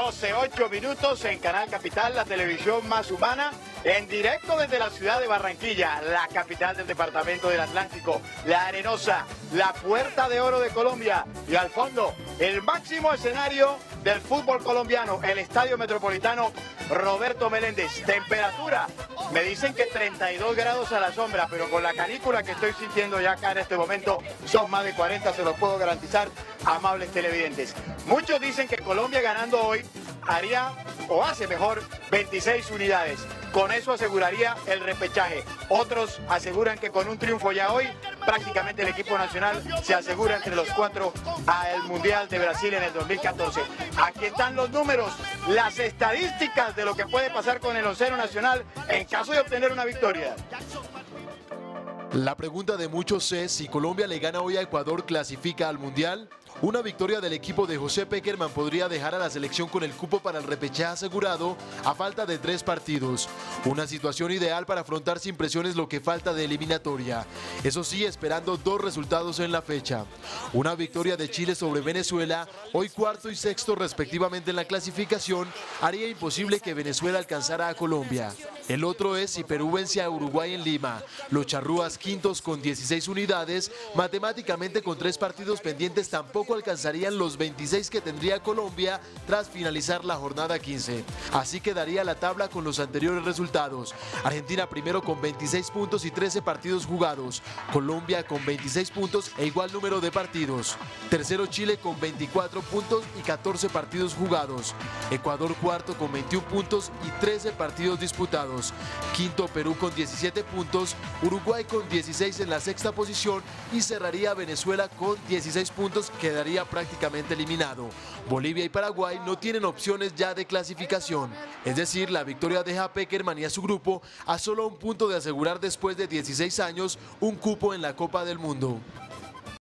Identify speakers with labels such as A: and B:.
A: 12:08 en Canal Capital, la televisión más humana, en directo desde la ciudad de Barranquilla, la capital del departamento del Atlántico, la Arenosa, la Puerta de Oro de Colombia, y al fondo, el máximo escenario del fútbol colombiano, el Estadio Metropolitano Roberto Meléndez. Temperatura, me dicen que 32 grados a la sombra, pero con la canícula que estoy sintiendo ya acá en este momento, son más de 40, se los puedo garantizar, amables televidentes. Muchos dicen que Colombia ganando hoy haría o hace mejor 26 unidades. Con eso aseguraría el repechaje. Otros aseguran que con un triunfo ya hoy, prácticamente el equipo nacional se asegura entre los 4 al Mundial de Brasil en el 2014. Aquí están los números, las estadísticas de lo que puede pasar con el onceno nacional en caso de obtener una victoria.
B: La pregunta de muchos es si Colombia le gana hoy a Ecuador, ¿clasifica al Mundial? Una victoria del equipo de José Pekerman podría dejar a la selección con el cupo para el repechaje asegurado a falta de 3 partidos. Una situación ideal para afrontar sin presiones lo que falta de eliminatoria. Eso sí, esperando 2 resultados en la fecha. Una victoria de Chile sobre Venezuela, hoy cuarto y sexto respectivamente en la clasificación, haría imposible que Venezuela alcanzara a Colombia. El otro es si Perú vence a Uruguay en Lima. Los charrúas quintos con 16 unidades, matemáticamente con 3 partidos pendientes tampoco alcanzarían los 26 que tendría Colombia tras finalizar la jornada 15. Así quedaría la tabla con los anteriores resultados. Argentina primero con 26 puntos y 13 partidos jugados. Colombia con 26 puntos e igual número de partidos. Tercero Chile con 24 puntos y 14 partidos jugados. Ecuador cuarto con 21 puntos y 13 partidos disputados. Quinto Perú con 17 puntos, Uruguay con 16 en la sexta posición y cerraría Venezuela con 16 puntos, quedaría prácticamente eliminado. Bolivia y Paraguay no tienen opciones ya de clasificación, es decir, la victoria deja a Pekerman y a su grupo a solo un punto de asegurar después de 16 años un cupo en la Copa del Mundo.